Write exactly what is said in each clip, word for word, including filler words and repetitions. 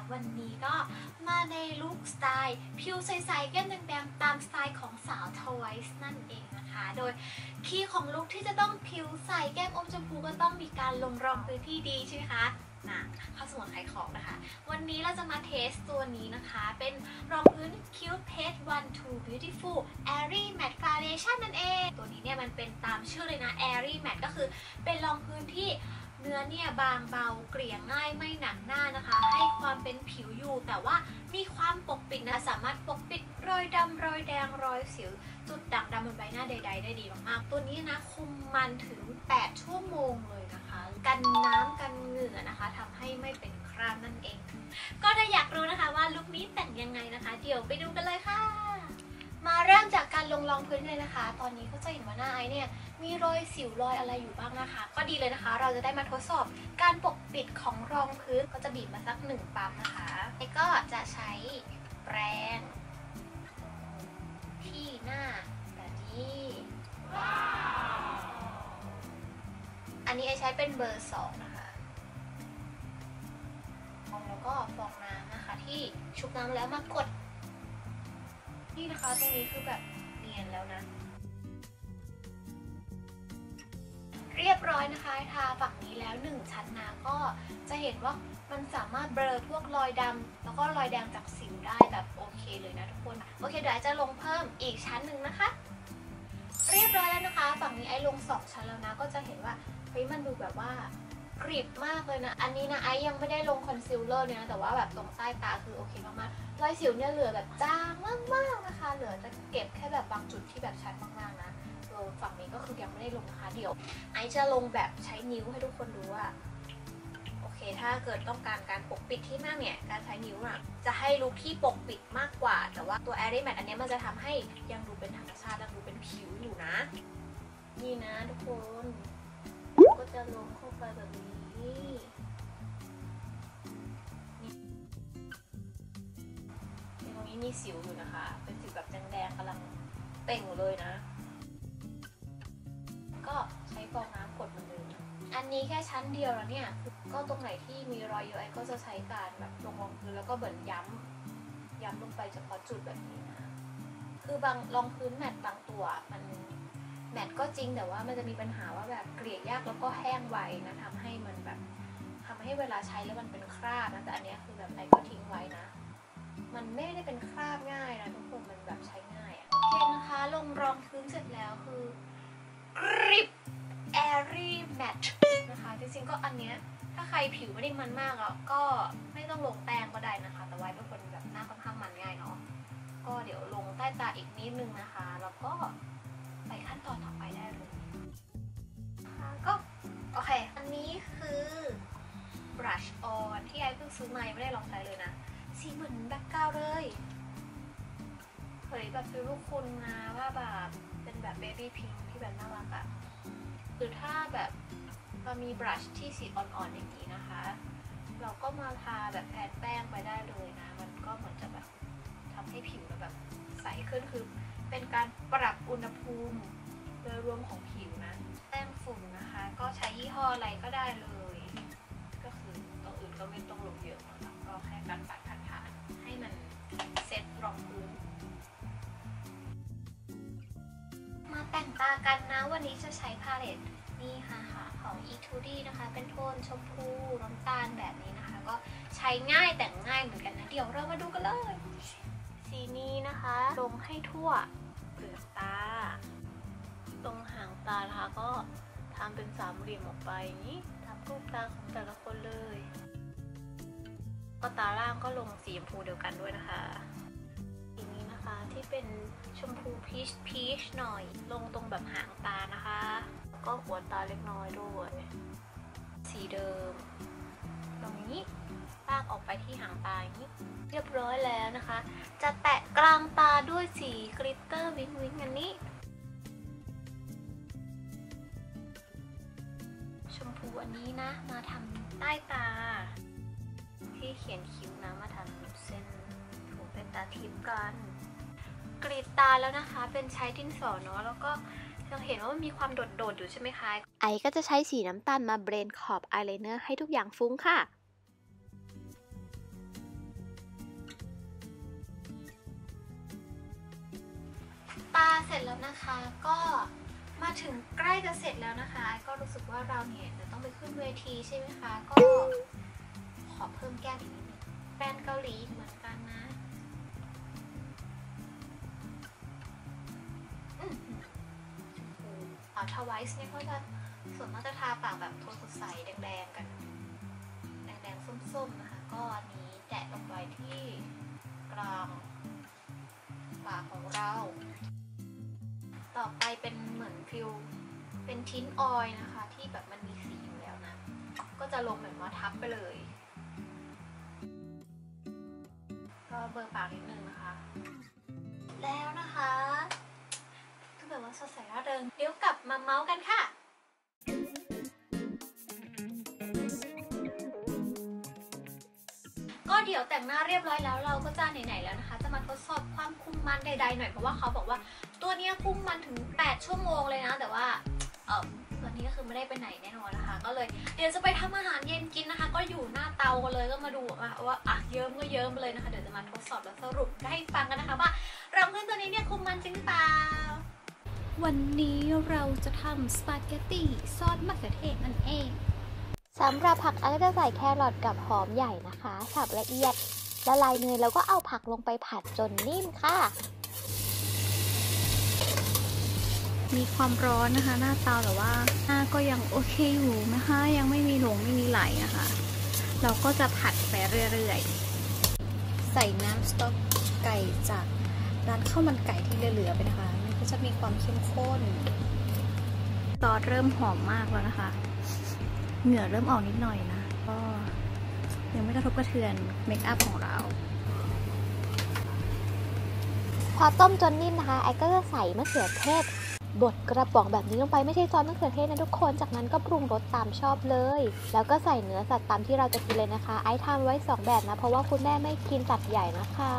วันนี้ก็มาในลุคสไตล์ผิวใสๆแก้มแดงๆตามสไตล์ของสาวทวายส์นั่นเองนะคะโดยคีย์ของลุคที่จะต้องผิวใสแก้มอมชมพูก็ต้องมีการลงรองพื้นที่ดีใช่ไหมคะนะเข้าสมุดขายของนะคะวันนี้เราจะมาเทสตัวนี้นะคะเป็นรองพื้น Cute Page วัน ทู Beautiful Airy Matte Foundation นั่นเองตัวนี้เนี่ยมันเป็นตามชื่อเลยนะ Airy Matte ก็คือเป็นรองพื้นที่เนื้อเนี่ยบางเบาเกลี่ยง่ายไม่หนักหน้านะคะให้ความเป็นผิวอยู่แต่ว่ามีความปกปิดนะสามารถปกปิดรอยดำรอยแดงรอยสิวจุดด่างดำบนใบหน้าใดๆได้ดีมากๆตัวนี้นะคุมมันถึงแปดชั่วโมงเลยนะคะกันน้ำกันเหงื่อนะคะทำให้ไม่เป็นคราบนั่นเองก็ถ้าอยากรู้นะคะว่าลุคนี้แต่งยังไงนะคะเดี๋ยวไปดูกันเลยค่ะมาเริ่มจากการลงรองพื้นเลยนะคะตอนนี้ก็จะเห็นว่าหน้าไอเนี่ยมีรอยสิวรอยอะไรอยู่บ้างนะคะก็ดีเลยนะคะเราจะได้มาทดสอบการปกปิดของรองพื้นก็จะบีบมาสักหนึ่งปั๊มนะคะแล้วก็จะใช้แปรงที่หน้าแบบนี้อันนี้ไอใช้เป็นเบอร์สองนะคะแล้วก็ฟองน้ำนะคะที่ชุบน้ำแล้วมากดนี่นะคะตรงนี้คือแบบเนียนแล้วนะเรียบร้อยนะคะทาฝั่งนี้แล้วหนึ่งชั้นนะก็จะเห็นว่ามันสามารถเบลอพวกรอยดำแล้วก็รอยแดงจากสิวได้แบบโอเคเลยนะทุกคนโอเคเดี๋ยวไอจะลงเพิ่มอีกชั้นหนึ่งนะคะเรียบร้อยแล้วนะคะฝั่งนี้ไอลงสองชั้นแล้วนะก็จะเห็นว่าเฮ้ยมันดูแบบว่ากริบมากเลยนะอันนี้นะไอยังไม่ได้ลงคอนซีลเลอร์เนี่ยนะแต่ว่าแบบตรงใต้ตาคือโอเคมากๆรอยสิวเนี่ยเหลือแบบจางมากๆนะคะเหลือจะเก็บแค่แบบบางจุดที่แบบชัดมากๆนะฝั่งนี้ก็คือยังไม่ได้ลงนะคะเดี๋ยวไอจะลงแบบใช้นิ้วให้ทุกคนดูว่าโอเคถ้าเกิดต้องการการปกปิดที่มากเนี่ยการใช้นิ้วอ่ะจะให้ลุคที่ปกปิดมากกว่าแต่ว่าตัว Airy Matte อันนี้มันจะทำให้ยังดูเป็นธรรมชาติยังดูเป็นผิวอยู่นะนี่นะทุกคนก็จะลงเข้าไปแบบนี้ตรงนี้มีสิวอยู่นะคะเป็นสิวแบบแดงๆกำลังเต่งเลยนะก็ใช้ฟองน้ำกดเหมือนเดิมอันนี้แค่ชั้นเดียวแล้วเนี่ยก็ตรงไหนที่มีรอยเยอะก็จะใช้การแบบลงรองพื้นแล้วก็เบิ่นย้ำย้ำลงไปเฉพาะจุดแบบนี้นะคือบางรองพื้นแมตต์บางตัวมันแมตต์ก็จริงแต่ว่ามันจะมีปัญหาว่าแบบเกลี่ยยากแล้วก็แห้งไวนะทำให้มันแบบทำให้เวลาใช้แล้วมันเป็นคราบนะแต่อันนี้คือแบบไอก็ทิ้งไว้นะมันไม่ได้เป็นคราบง่ายนะทุกคนมันแบบใช้ง่ายอะโอเคนะคะลงรองพื้นเสร็จแล้วคือกริบ Airy Matte นะคะจริงๆก็อันเนี้ยถ้าใครผิวไม่ได้มันมากแล้วก็ไม่ต้องลงแป้งก็ได้นะคะแต่ไว้เป็นคนแบบหน้าค่อนข้างมันง่ายเนาะก็เดี๋ยวลงใต้ตาอีกนิดนึงนะคะแล้วก็ไปขั้นตอนต่อไปได้เลยก็โอเคอันนี้คือ brush on ที่ไอเพิ่งซื้อมาไม่ได้ลองใช้เลยนะสีเหมือนแบ็คกราวด์เลยเฮ้ยแบบฟิลลูกคุณนะว่าแบบเป็นแบบเบบี้พิงค์ที่แบบน่ารักอะหรือถ้าแบบเรามีบรัชที่สีอ่อนๆอย่างนี้นะคะเราก็มาทาแบบแผ่นแป้งไปได้เลยนะมันก็เหมือนจะแบบทำให้ผิวเราแบบใสขึ้นคือเป็นการปรับอุณหภูมิโดยรวมของผิวนะแป้งฝุ่นนะคะก็ใช้ยี่ห้ออะไรก็ได้เลยก็คือตัวอื่นก็ไม่ต้องลงเยอะนะคะก็แค่การปัดผ่านๆให้มันเซ็ตรองพื้นมาแต่งตากันนะวันนี้จะใช้พาเลตนี่ค่ะค่ะของ อี ทู ดี นะคะเป็นโทนชมพูน้ำตาลแบบนี้นะคะก็ใช้ง่ายแต่งง่ายเหมือนกันนะเดี๋ยวเรามาดูกันเลยสีนี้นะคะลงให้ทั่วเปลือกตาตรงหางตานะคะก็ทำเป็นสามเหลี่ยมออกไปนี้ทำรูปตาของแต่ละคนเลยก็ตาล่างก็ลงสีชมพูเดียวกันด้วยนะคะสีนี้นะคะที่เป็นชมพูพีชพีชหน่อยลงตรงแบบหางตานะคะก็หัวตาเล็กน้อยด้วยสีเดิมตรงนี้ลากออกไปที่หางตาอย่างนี้เรียบร้อยแล้วนะคะจะแตะกลางตาด้วยสีกลิตเตอร์วิงวิงอันนี้ชมพูอันนี้นะมาทำใต้ตาที่เขียนคิ้วนะมาทำเส้นถูเป็นตาทิพย์กันกรีดตาแล้วนะคะเป็นใช้ดินสอเนาะแล้วก็ยังเห็นว่ามันมีความโดดๆอยู่ใช่ไหมคะไอก็จะใช้สีน้ำตาลมาเบรนขอบอายไลเนอร์ให้ทุกอย่างฟุ้งค่ะาเสร็จแล้วนะคะก็มาถึงใกล้จะเสร็จแล้วนะคะก็รู้สึกว่าเราเนี่ยจะต้องไปขึ้นเวทีใช่ไหมคะก็ขอเพิ่มแก้มอีกนิดนึงแบรนด์เกาหลีเหมือนกันนะอ่าทวายส์เนี่ยเขาจะส่วนมากจะทาปากแบบโทนสดใสแดงๆกันแดงๆส้มๆนะคะก็อันนี้แตะลงไปที่กลางปากของเราต่อไปเป็นเหมือนฟิลเป็นทิ้นออยล์นะคะที่แบบมันมีสีอยู่แล้วนะก็จะลงแบบมาทับไปเลยก็เบอร์ปากนิดนึงนะคะแล้วนะคะก็แบบว่าสดใสร่าเริงเดี๋ยวกลับมาเมาส์กันค่ะก็เดี๋ยวแต่งหน้าเรียบร้อยแล้วเราก็จะไหนๆแล้วนะคะจะมาทดสอบความคุมมันใดๆหน่อยเพราะว่าเขาบอกว่าตัวนี้คุมมันถึงแปดชั่วโมงเลยนะแต่ว่าเออวันนี้ก็คือไม่ได้ไปไหนแน่นอนนะคะก็เลยเดี๋ยวจะไปทำอาหารเย็นกินนะคะก็อยู่หน้าเตากันเลยก็มาดูว่าว่าอ่ะเยิ้มก็เยิ้มเลยนะคะเดี๋ยวจะมาทดสอบแล้วสรุปให้ฟังกันนะคะว่ารองพื้นตัวนี้เนี่ยคุมมันจริงหรือเปล่าวันนี้เราจะทำสปาเกตตี้ซอสมะเขือเทศนั่นเองสำหรับผักอันก็จะใส่แครอทกับหอมใหญ่นะคะสับละเอียดละลายเนยแล้วก็เอาผักลงไปผัดจนนิ่มค่ะมีความร้อนนะคะหน้าเตาแต่ว่าหน้าก็ยังโอเคอยู่นะคะยังไม่มีหลงไม่มีไหลนะคะเราก็จะผัดไปเรื่อยๆใส่น้ำสต๊อกไก่จากร้านข้าวมันไก่ที่เหลือๆไปนะคะมันก็จะมีความเข้มข้นซอสเริ่มหอมมากแล้วนะคะเหงื่อเริ่มออกนิดหน่อยนะก็ยังไม่กระทบกระเทือนเมคอัพของเราพอต้มจนนิ่มนะคะไอ้ก็จะใส่มะเขือเทศบดกระป๋องแบบนี้ลงไปไม่ใช่ซอสมะเขือเทศนะทุกคนจากนั้นก็ปรุงรสตามชอบเลยแล้วก็ใส่เนื้อสัตว์ตามที่เราจะกินเลยนะคะไอ้ทำไว้สองแบบนะเพราะว่าคุณแม่ไม่กินสัตว์ใหญ่นะคะ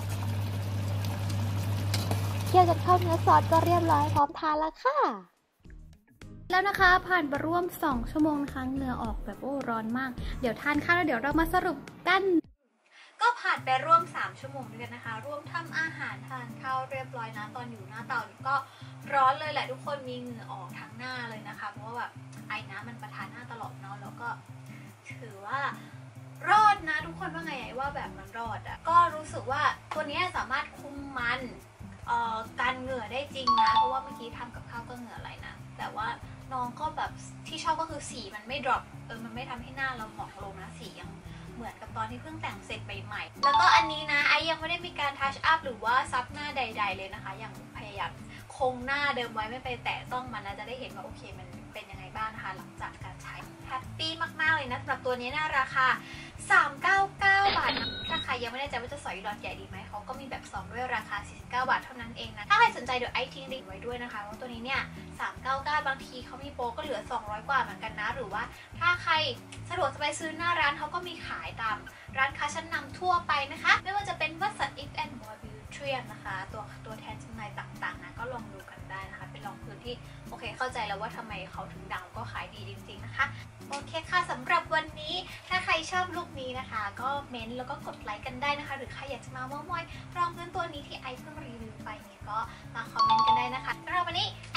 เคี่ยวจนเข้าเนื้อซอสก็เรียบร้อยพร้อมทานแล้วค่ะแล้วนะคะผ่านไปร่วมสองชั่วโมงนะคะเหงื่อออกแบบโอ้ร้อนมากเดี๋ยวทานข้าวแล้วเดี๋ยวเรามาสรุปกันก็ผ่านไปร่วมสามชั่วโมงด้วยกันนะคะร่วมทำอาหารทานข้าวเรียบร้อยนะตอนอยู่หน้าเตานี่ก็ร้อนเลยแหละทุกคนมีเหงื่อออกทั้งหน้าเลยนะคะเพราะว่าแบบไอ้น้ำมันประทานหน้าตลอดเนาะแล้วก็ถือว่ารอดนะทุกคนว่าไงไอ้ว่าแบบมันรอดอะ่ะก็รู้สึกว่าตัวนี้สามารถคุมมันเอ่อการเหงื่อได้จริงนะเพราะว่าเมื่อกี้ทำกับข้าวก็เหงื่อไหลนะแต่ว่าน้องก็แบบที่ชอบก็คือสีมันไม่ดรอปเออมันไม่ทำให้หน้าเราหมองลงนะสียังเหมือนกับตอนที่เพิ่งแต่งเสร็จใหม่ๆแล้วก็อันนี้นะไอยังไม่ได้มีการทัชอัพหรือว่าซับหน้าใดๆเลยนะคะยังพยายามคงหน้าเดิมไว้ไม่ไปแตะต้องมันนะจะได้เห็นว่าโอเคมันเป็นยังไงบ้างนะคะหลังจากการใช้แฮปปี้มากๆเลยนะสำหรับตัวนี้นะราคาสามร้อยเก้าสิบเก้าบาทนะถ้าใครยังไม่แน่ใจว่าจะสอยหลอดใหญ่ดีไหมเขาก็มีแบบซองด้วยราคาสี่สิบเก้าบาทเท่านั้นเองนะถ้าใครสนใจเดี๋ยวไอทิ้งลิงก์ไว้ด้วยนะคะว่าตัวนี้เนี่ยสามร้อยเก้าสิบเก้าบางทีเขามีโปรก็เหลือสองร้อยกว่าเหมือนกันนะหรือว่าถ้าใครสะดวกจะไปซื้อหน้าร้านเขาก็มีขายตามร้านค้าชั้นนำทั่วไปนะคะไม่ว่าจะเป็นวัสันต์ If and More Beauty นะคะตัวตัวแทนจำหน่ายต่างๆนะก็ลองดูกันได้นะคะเป็นรองพื้นที่โอเคเข้าใจแล้วว่าทำไมเขาถึงดังก็ขายดีจริงๆนะคะโอเคค่ะสำหรับวันนี้ถ้าใครชอบลุคนี้นะคะก็เม้นแล้วก็กดไลค์กันได้นะคะหรือใครอยากจะมาเม้ามอยรองพื้นตัวนี้ที่ไอเพิ่งรีวิวไปเนี่ยก็มาคอมเมนต์กันได้นะคะสำหรับวันนี้